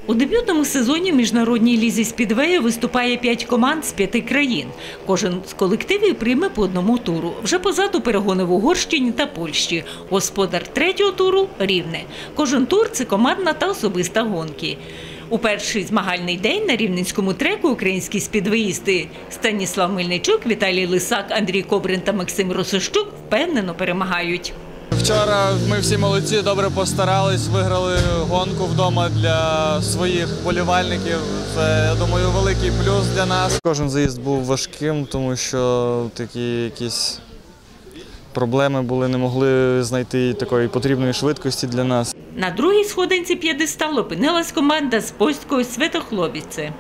У дебютному сезоні в міжнародній лізі спідвею виступає 5 команд з 5 країн. Кожен з колективів прийме по одному туру. Вже позаду перегони в Угорщині та Польщі. Господар третього туру – Рівне. Кожен тур – це командна та особиста гонки. У перший змагальний день на рівненському треку українські спідвеїсти Станіслав Мельничук, Віталій Лисак, Андрій Кобрин та Максим Росощук впевнено перемагають. Вчора ми всі молодці, добре постарались, виграли гонку вдома для своїх вболівальників. Це, я думаю, великий плюс для нас. Кожен заїзд був важким, тому що такі якісь проблеми були, не могли знайти такої потрібної швидкості для нас. На другій сходинці п'єдесталу опинилась команда з польської Святохловіці.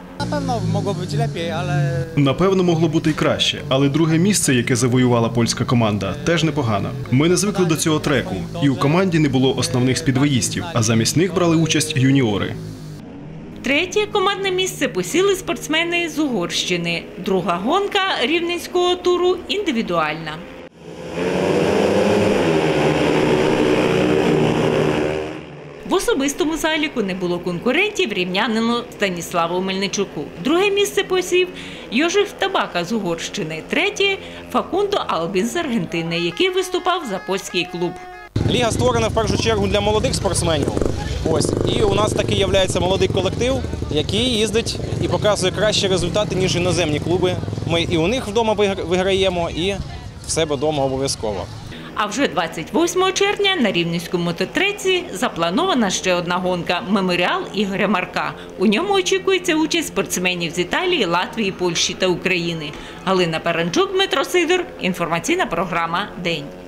Напевно, могло бути й краще, але друге місце, яке завоювала польська команда, теж непогано. Ми не звикли до цього треку, і у команді не було основних спідвеїстів, а замість них брали участь юніори. Третє командне місце посіли спортсмени з Угорщини. Друга гонка рівненського туру – індивідуальна. В особистому заліку не було конкурентів рівнянину Станіславу Мельничуку. Друге місце посів Йожеф Табака з Угорщини. Третє – Факундо Албін з Аргентини, який виступав за польський клуб. Ліга створена в першу чергу для молодих спортсменів. І у нас такий є молодий колектив, який їздить і показує кращі результати, ніж іноземні клуби. Ми і у них вдома виграємо, і в себе вдома обов'язково. А вже 28 червня на рівненському мототреці запланована ще одна гонка – «Меморіал» Ігоря Марка. У ньому очікується участь спортсменів з Італії, Латвії, Польщі та України. Галина Перанчук, Дмитро Сидор. Інформаційна програма «День».